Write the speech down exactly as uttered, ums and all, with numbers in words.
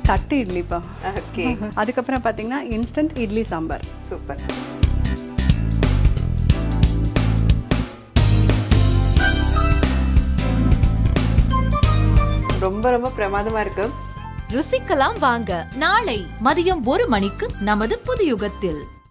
தட்டு இட்லிப்பா. ஓகே. அதுக்கப்புறம் பார்த்தீங்கன்னா இன்ஸ்டன்ட் இட்லி சாம்பார். சூப்பர். ரொம்ப ரொம்ப பிரமாதமா இருக்கு. ருசிக்கலாம் வாங்க. நாளை மதியம் ஒரு மணிக்கு நமது புது யுகத்தில்.